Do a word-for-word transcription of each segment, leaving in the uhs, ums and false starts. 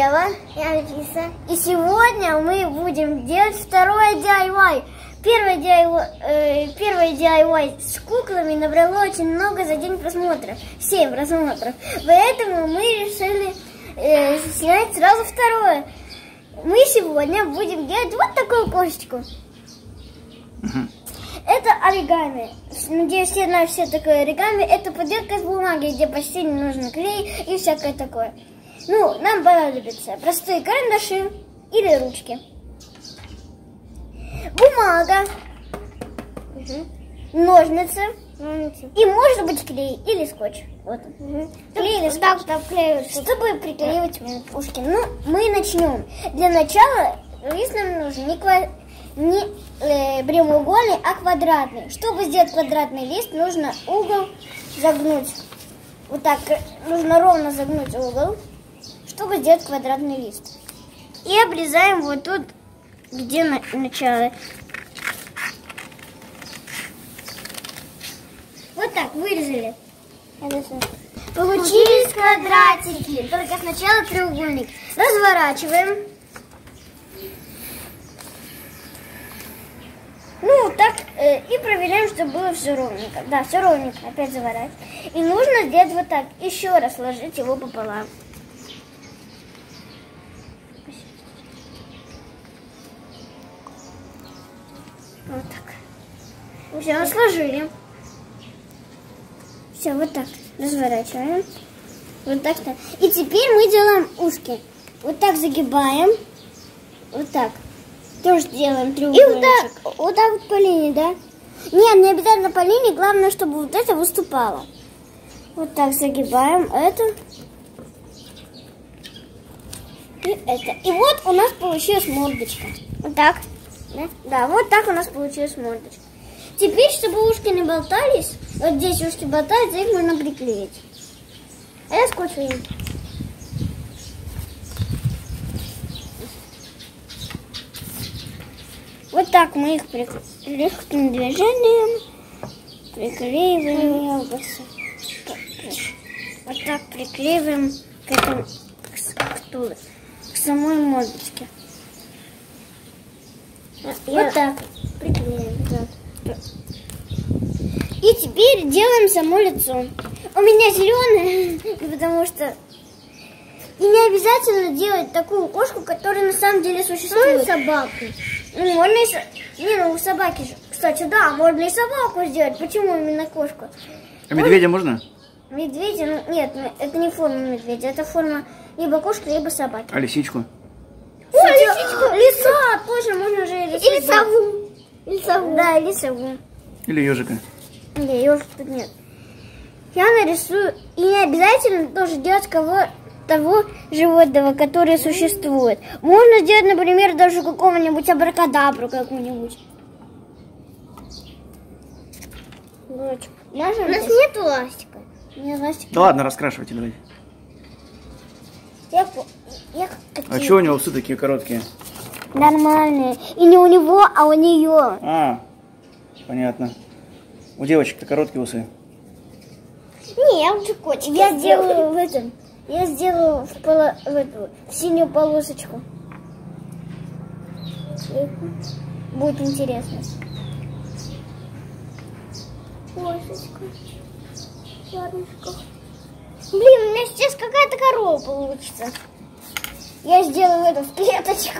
Ева. Я Алиса. И сегодня мы будем делать второе ди ай вай. Первое ди ай вай, э, первое ди ай вай с куклами набрало очень много за день просмотров. семь просмотров. Поэтому мы решили э, снять сразу второе. Мы сегодня будем делать вот такую кошечку. Uh-huh. Это оригами. Надеюсь, все знают, все такое оригами. Это поделка из бумаги, где почти не нужно клей и всякое такое. Ну, нам понадобятся простые карандаши или ручки. Бумага. Угу. Ножницы. Ножницы. И может быть клей или скотч. Вот. Угу. Клей или скотч. Так, так, клей, чтобы приклеивать ушки. Ну, мы начнем. Для начала лист нам нужен не, ква... не э, прямоугольный, а квадратный. Чтобы сделать квадратный лист, нужно угол загнуть. Вот так. Нужно ровно загнуть угол, чтобы сделать квадратный лист. И обрезаем вот тут, где на начало. Вот так вырезали. Получились квадратики. Только сначала треугольник. Разворачиваем. Ну, так, э, и проверяем, чтобы было все ровненько. Да, все ровненько. Опять заворачиваем. И нужно сделать вот так. Еще раз сложить его пополам. Вот так. Все, сложили. Все, вот так. Разворачиваем. Вот так-то. И теперь мы делаем ушки. Вот так загибаем. Вот так. Тоже делаем треугольничек. И вот так, вот так вот по линии, да? Нет, не обязательно по линии. Главное, чтобы вот это выступало. Вот так загибаем это. И это. И вот у нас получилась мордочка. Вот так. Да? Да, вот так у нас получилась мордочка. Теперь, чтобы ушки не болтались, вот здесь ушки болтаются, их можно приклеить. А я скотч возьму. Вот так мы их легким движением приклеиваем. Вот так приклеиваем к, этому, к, к, к самой мордочке. Я... Вот так приклеим. Да. И теперь делаем само лицо. У меня зеленое, потому что и не обязательно делать такую кошку, которая на самом деле существует. Можно собаку. Ну, можно и со... Не, ну у собаки же. Кстати, да, можно и собаку сделать. Почему именно кошку? А медведя можно? Медведя? Ну, нет, это не форма медведя. Это форма либо кошки, либо собаки. А лисичку? О, лисичку! Лиса! Тоже можно же и лису. Или сову. Или сову. Да, или сову. Или ежика. Не, ежик тут нет. Я нарисую. И не обязательно тоже делать кого того животного, которое существует. Можно сделать, например, даже какого-нибудь абракадабру какую-нибудь. У нас нет ластика. Нет ластика. Да ладно, раскрашивайте, давай. Я, я а что у него усы такие короткие? Нормальные. И не у него, а у нее. А, понятно. У девочек-то короткие усы. Не, я уже котик. Я сделаю в этом. Я сделаю в, поло, в, эту, в синюю полосочку. Будет интересно. Кошечка. Ладнушка. Блин, у меня сейчас какая-то корова получится. Я сделаю эту в клеточку.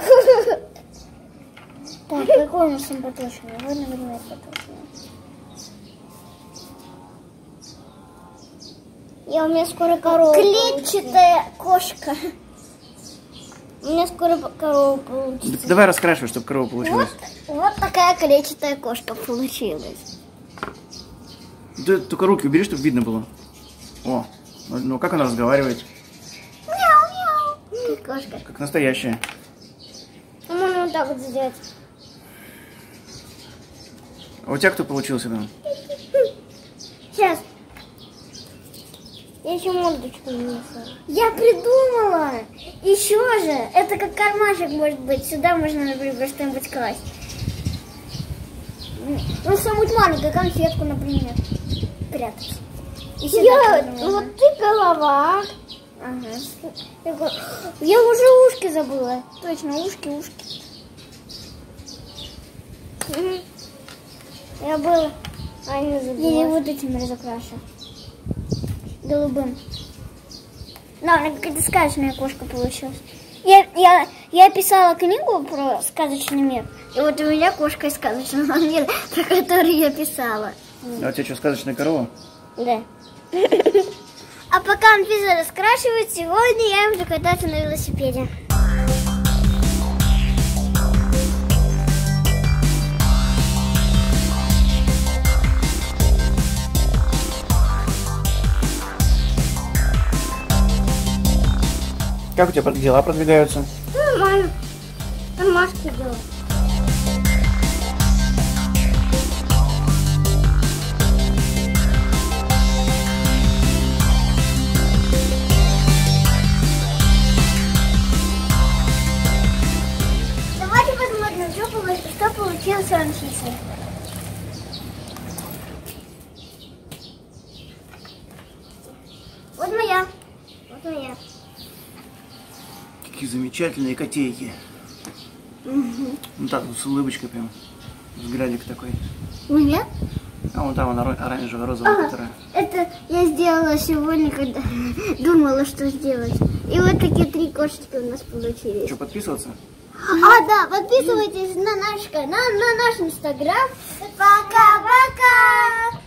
Так, какой у нас симпатичный? Вот, например, симпатичный. Я у меня скоро корова. Клетчатая кошка. У меня скоро корова получится. Давай раскрашивай, чтобы корова получилась. Вот, вот такая клетчатая кошка получилась. Ты только руки убери, чтобы видно было. О, ну как она разговаривает? Мяу-мяу. Как кошка. Как настоящая. А можно вот так вот сделать. А у тебя кто получился там? Сейчас. Я еще мордочку не несу. Я придумала! Еще же! Это как кармашек может быть. Сюда можно, например, что-нибудь класть. Ну, что-нибудь маленькое, конфетку, например. Прятать. Я, вот ты голова. Ага. Я уже ушки забыла. Точно, ушки, ушки. Угу. Я была. А, не забыла. Я вот этим разукрашу. Голубым. Да, она какая-то сказочная кошка получилась. Я, я, я писала книгу про сказочный мир. И вот у меня кошка из сказочного мира, про которую я писала. А у тебя что, сказочная корова? Да. А пока Анфиса раскрашивает, сегодня я им буду кататься на велосипеде. Как у тебя дела продвигаются? Нормально. Там Машка делала. Давайте посмотрим, что получилось, что получилось у Анфисы. Вот моя. Вот моя. Какие замечательные котейки. Угу. Ну так, с улыбочкой прям. Взглядик такой. У меня? А вон там она оранжево-розовая, А, которая. это я сделала сегодня, когда думала, что сделать. И вот такие три кошечки у нас получились. Что, подписываться? А, да, подписывайтесь на наш канал, на наш инстаграм. Пока-пока!